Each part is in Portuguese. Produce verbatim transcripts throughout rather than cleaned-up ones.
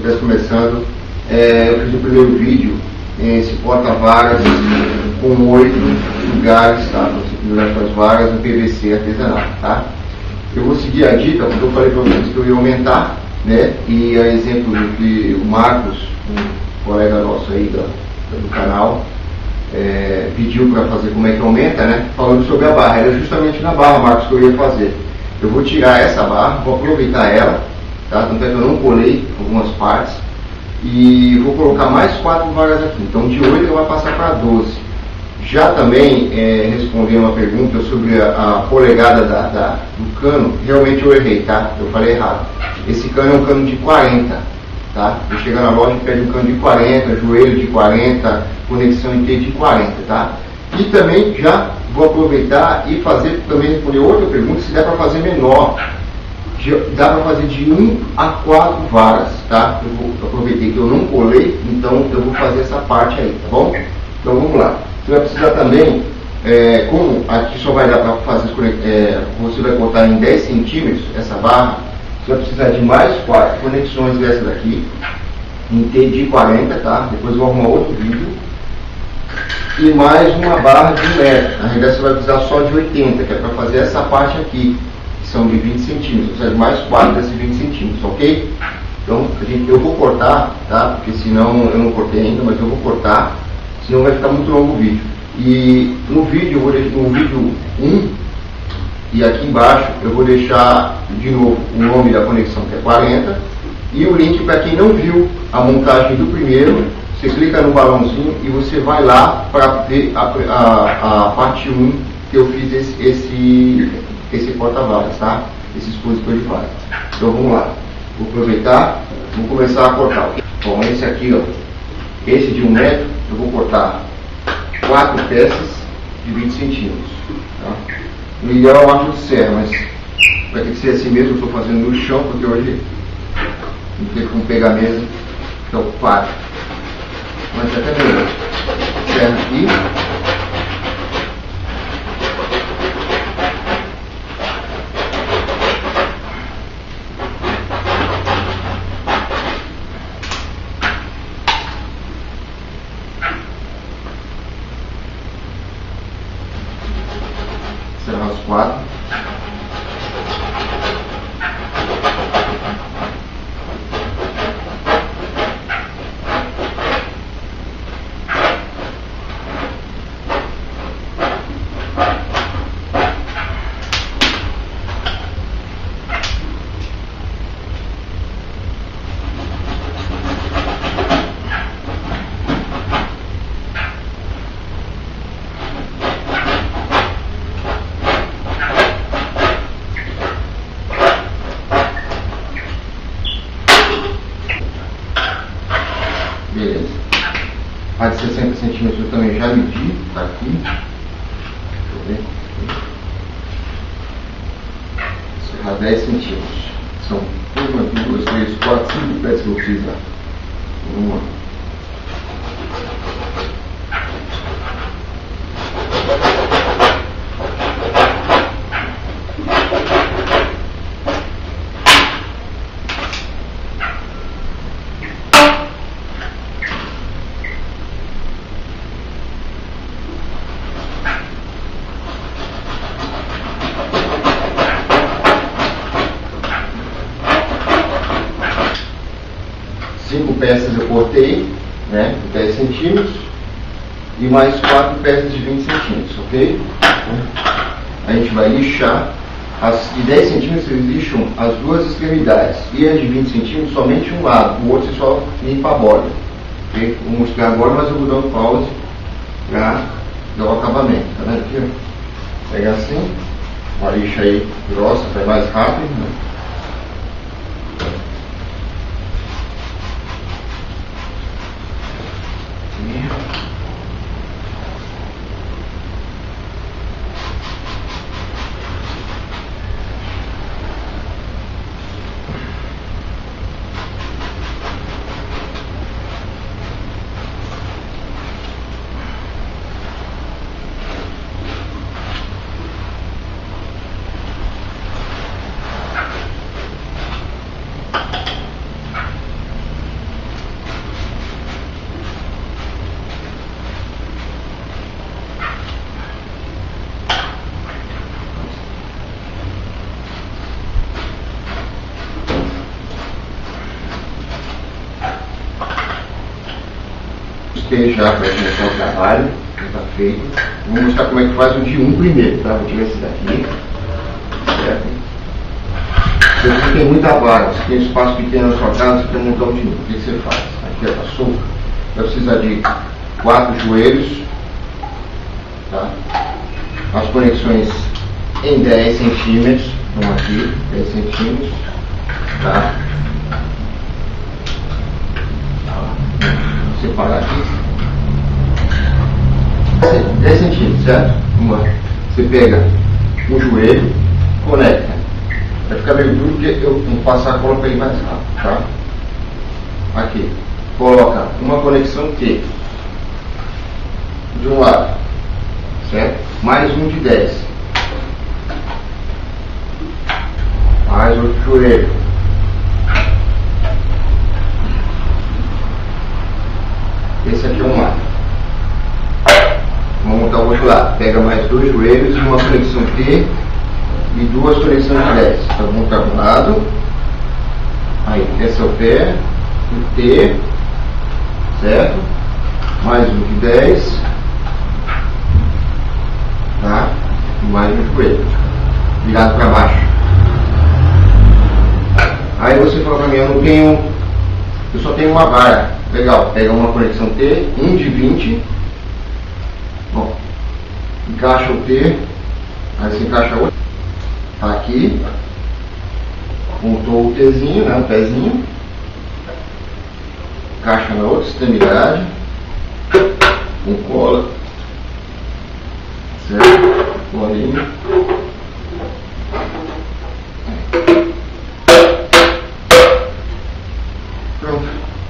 estivesse começando, é, eu fiz o primeiro vídeo, esse porta-varas com oito lugares, tá? Você pendurar suas varas no P V C artesanal, tá? Eu vou seguir a dica, porque eu falei para vocês que eu ia aumentar, né? E a exemplo do que o Marcos, um colega nosso aí do, do canal, é, pediu para fazer como é que aumenta, né? Falando sobre a barra, era justamente na barra, Marcos, que eu ia fazer. Eu vou tirar essa barra, vou aproveitar ela, tá? Tanto é que eu não colei algumas partes, e vou colocar mais quatro varas aqui. Então de oito eu vou passar para doze. Já também é, responder uma pergunta sobre a, a polegada da, da, do cano. Realmente eu errei, tá? Eu falei errado. Esse cano é um cano de quarenta, tá? Eu chego na loja e pede um cano de quarenta, joelho de quarenta, conexão em T de quarenta, tá? E também já vou aproveitar e fazer, também responder outra pergunta, se dá para fazer menor. Dá para fazer de um a quatro varas, tá? Eu, vou, eu aproveitei que eu não colei, então eu vou fazer essa parte aí, tá bom? Então vamos lá. Você vai precisar também, é, como aqui só vai dar para fazer, é, você vai cortar em dez centímetros essa barra, você vai precisar de mais quatro conexões dessa daqui, em T de quarenta, tá? Depois eu vou arrumar outro vídeo. E mais uma barra de um metro. Na realidade você vai precisar só de oitenta, que é para fazer essa parte aqui. São de vinte centímetros, ou seja, mais quatro desses vinte centímetros, ok? Então, a gente, eu vou cortar, tá? Porque senão, eu não cortei ainda, mas eu vou cortar, senão vai ficar muito longo o vídeo. E no vídeo, eu vou deixar, no vídeo um, e aqui embaixo, eu vou deixar, de novo, o nome da conexão, que é quarenta, e o link para quem não viu a montagem do primeiro, você clica no balãozinho e você vai lá para ver a, a, a parte um, que eu fiz esse... esse esse porta-varas, tá? Esse expositor de varas. Então vamos lá. Vou aproveitar, vou começar a cortar. Bom, esse aqui, ó, esse de um metro, eu vou cortar quatro peças de vinte centímetros. Tá? No ideal eu acho de serra, mas vai ter que ser assim mesmo. Eu estou fazendo no chão, porque hoje não tem como pegar a mesa, está ocupado. Mas até melhor. Serra aqui. Serrar os quatro. Beleza. A de sessenta centímetros eu também já medi, tá aqui. Deixa eu ver. Serrar dez centímetros. São uma, duas, três, quatro, cinco peças que eu vou precisar. Vamos lá. Cinco peças eu cortei, né, de dez centímetros, e mais quatro peças de vinte centímetros, ok? A gente vai lixar, as de dez centímetros vocês lixam as duas extremidades, e a de vinte centímetros somente um lado, o outro você só limpa a borda, ok? Vou mostrar agora, mas eu vou dar um pause para dar o acabamento, tá vendo aqui? Ó? Pega assim, uma lixa aí grossa, para ir mais rápido, né? despejar para começar o trabalho, já está feito. Vou mostrar como é que faz o de um primeiro, tá? Vou tirar esse daqui, certo? Se você tem muita vaga, se tem um espaço pequeno na sua casa, você tem um montão de um. O que você faz? Aqui é a sopa. Vai precisar de quatro joelhos, tá? As conexões em dez centímetros, vão aqui, dez centímetros, tá? Vou separar aqui. dez centímetros, certo? Vamos lá. Você pega um joelho, conecta. Vai ficar meio duro porque eu vou passar a cola para ele mais rápido, tá? Aqui. Coloca uma conexão T de um lado, certo? Mais um de dez. Mais outro joelho. Esse aqui é um lado. Vamos montar o outro lado. Pega mais dois joelhos e uma conexão T e duas conexões de dez. Então vamos montar um lado. Aí, esse é o pé. O T. Certo? Mais um de dez. Tá? E mais um joelho. Virado para baixo. Aí você fala para mim, eu não tenho. Eu só tenho uma vara. Legal, pega uma conexão T, um de vinte. Bom, encaixa o T, aí você encaixa outro. Aqui, montou o Tzinho, né, o pezinho. Encaixa na outra extremidade, com cola, certo? Colinho. Pronto.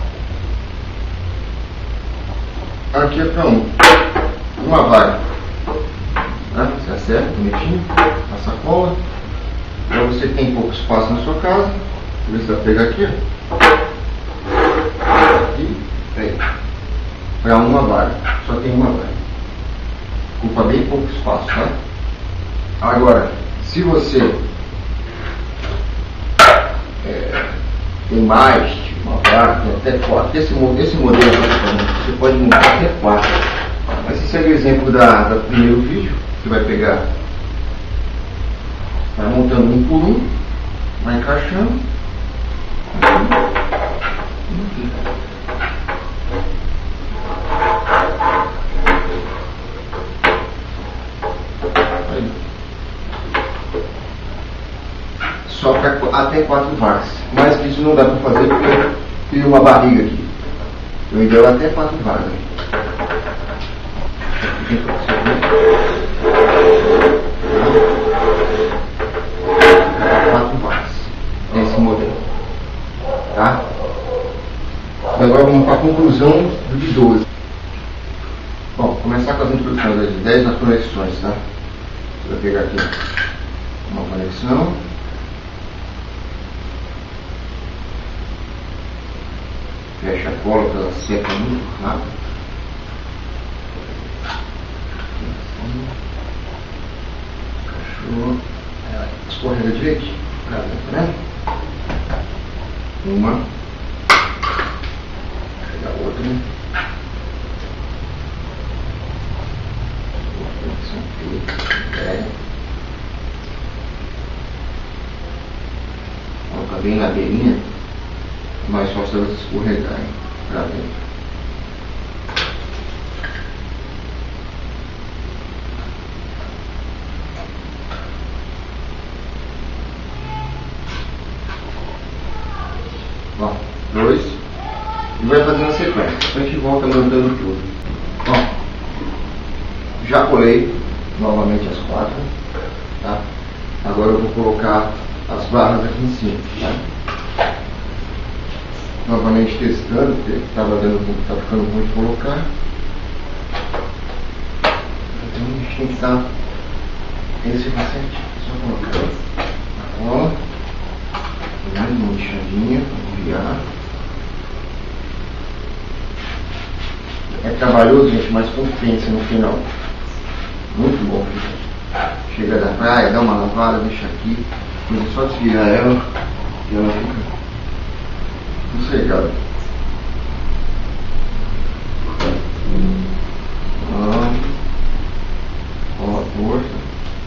Aqui é para um. Uma vaga. Tá? Você acerta, bonitinho. A sacola. Então você tem pouco espaço na sua casa. Você vai pegar aqui, ó. Aqui. Aí. Para uma vaga. Só tem uma vaga. Ocupa bem pouco espaço, tá? Agora, se você é, tem mais uma vaga, tem até quatro. Esse, esse modelo você pode montar até quatro. Mas esse é o exemplo da, do primeiro vídeo. Você vai pegar, vai montando um por um, vai encaixando. Aí. Só para até quatro vagas. Mais que isso não dá para fazer porque eu tenho uma barriga aqui. Eu ideal é até quatro vagas. Quatro vagas. Esse modelo. Tá? Agora vamos para a conclusão do de doze. Bom, começar com as introduções de dez nas conexões, tá? Você vai pegar aqui uma conexão. Fecha a cola para ela seca muito rápido. Encaixou. Ela escorrega direito. Pra dentro, né? Uma. Pegar outra. Coloca bem na beirinha. Mais fácil elas escorregarem para dentro. Bom, dois. E vai fazendo a sequência. A gente volta montando tudo. Bom, já colei novamente as quatro. Tá? Agora eu vou colocar as barras aqui em cima. Tá? Novamente testando, porque estava dando, tá ficando ruim de colocar. Então a gente tem que dar esse recente, só colocar a cola, mais uma lixadinha para virar. É trabalhoso, gente, mas compensa no final. Muito bom, gente. Chega da praia, dá uma lavada, deixa aqui, depois é só desvirar ela e ela fica sossegada. força.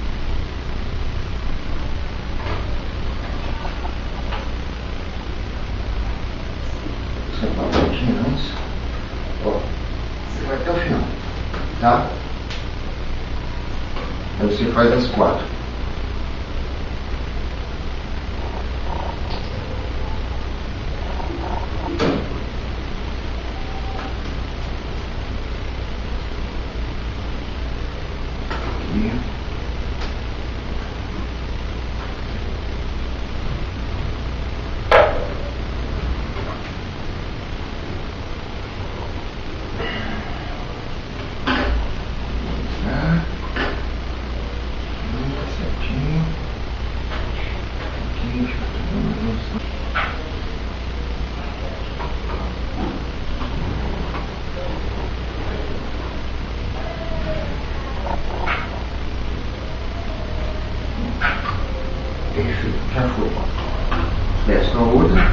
Você vai um pouquinho antes. Ó, você vai até o final, tá? Aí você faz as quatro. Já foi. Desce para outra.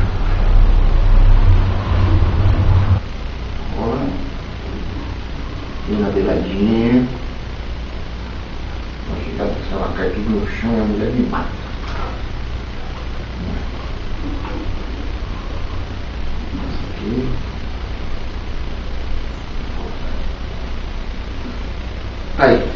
Agora. E na beiradinha. Vai chegar se ela cair tudo no chão e a mulher me mata. Aqui. Aí.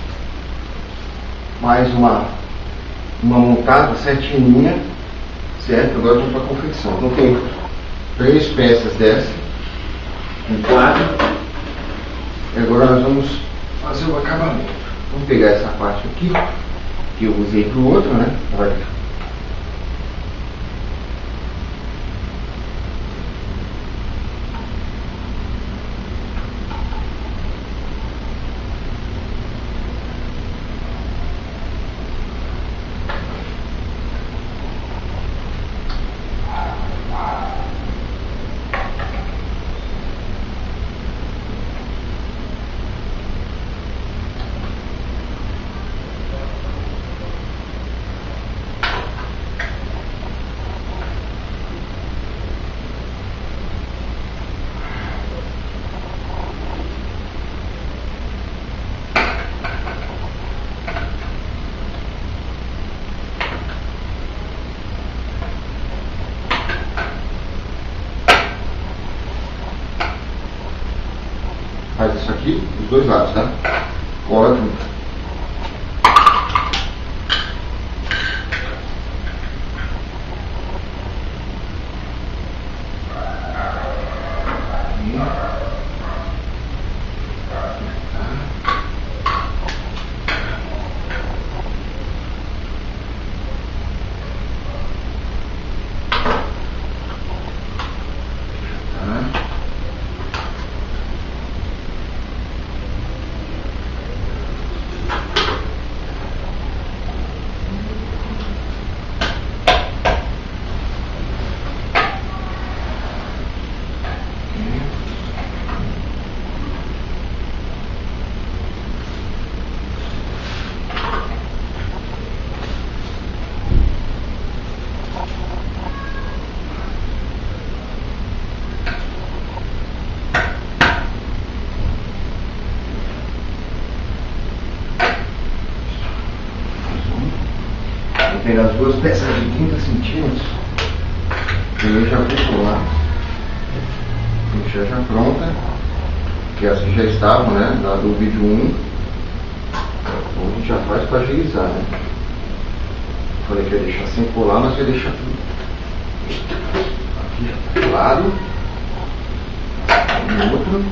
Mais uma. Uma montada certinha, certo? Agora vamos para a confecção. Então tem três peças dessa, um quadro, e agora nós vamos fazer o acabamento. Vamos pegar essa parte aqui, que eu usei para o outro, né? Olha. Faz isso aqui dos dois lados, tá? Cola tudo. Pegar as duas peças de trinta centímetros e eu já vou colar. Deixar já pronta, que essas já estavam, né, lá do vídeo um. Então a gente já faz para agilizar, né? Falei que ia deixar sem colar, mas ia deixar tudo aqui já tá colado. No outro.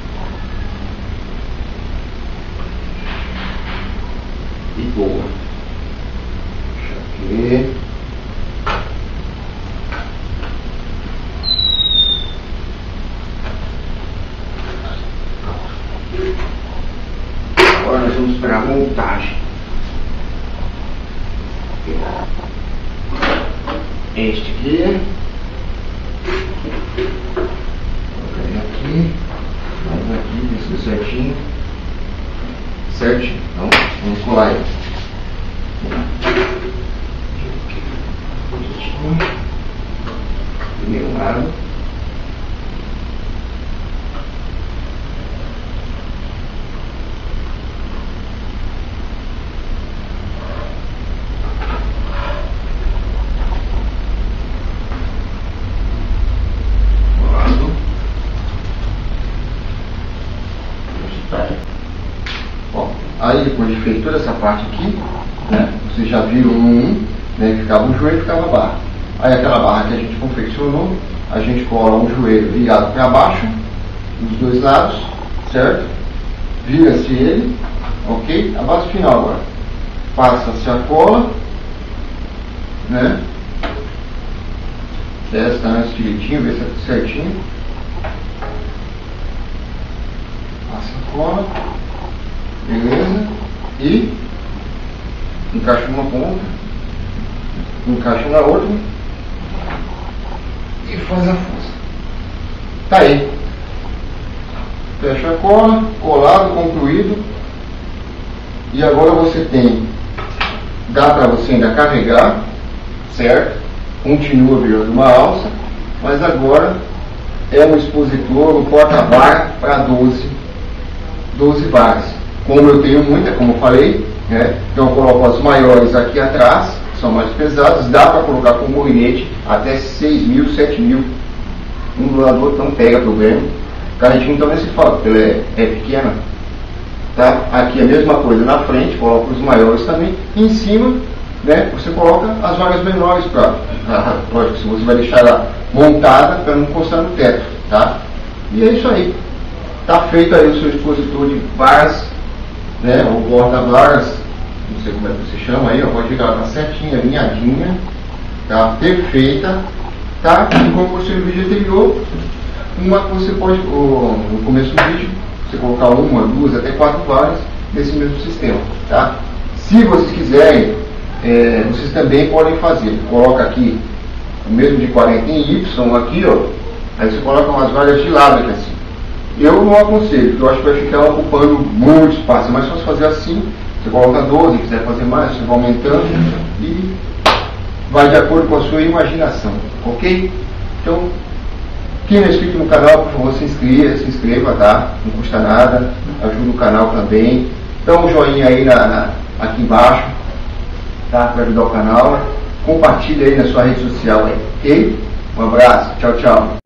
E boa. Aqui. Agora nós vamos para a montagem. Este aqui. Colocar aqui. Mais aqui, isso certinho. Certinho. Então, vamos colar ele. Primeiro lado. parte aqui, né? Vocês já viram no um, né? Que ficava um joelho e ficava a barra. Aí aquela barra que a gente confeccionou, a gente cola um joelho virado para baixo, dos dois lados, certo? Vira-se ele, ok? A base final agora. Passa-se a cola, né? Testa antes direitinho, vê se é tudo certinho. Passa a cola, beleza? E encaixa uma ponta, encaixa na outra e faz a força. Tá aí. Fecha a cola, colado, concluído. E agora você tem, dá para você ainda carregar, certo? Continua virando uma alça, mas agora é um expositor, um porta-vara para doze varas. Como eu tenho muita, como eu falei, né? Então eu coloco as maiores aqui atrás, que são mais pesadas, dá para colocar com molinete até seis mil, sete mil. Um doador não pega problema. Carretinho também se fala, porque ela é, é pequena. Tá? Aqui a mesma coisa na frente, coloca os maiores também. E em cima, né, você coloca as vagas menores para. Lógico, se você vai deixar ela montada para não encostar no teto. Tá? E é isso aí. Está feito aí o seu expositor de varas, né, ou porta-varas, não sei como é que você chama aí, ó, pode ver que ela está certinha, alinhadinha, tá? Perfeita. Tá? E como você no vídeo anterior, uma que você pode, ou, no começo do vídeo, você colocar uma, duas, até quatro varas nesse mesmo sistema. Tá? Se vocês quiserem, é, vocês também podem fazer. Coloca aqui o mesmo de quarenta em Y aqui, ó. Aí você coloca umas varas de lado aqui assim. Eu não aconselho, porque eu acho que vai ficar ocupando muito espaço. É mais fácil fazer assim. Você coloca doze, quiser fazer mais, você vai aumentando e vai de acordo com a sua imaginação. Ok? Então, quem não é inscrito no canal, por favor, se inscreva, se inscreva, tá? Não custa nada, ajuda o canal também. Dá um joinha aí na, na, aqui embaixo, tá? Para ajudar o canal. Compartilha aí na sua rede social aí, ok? Um abraço, tchau, tchau.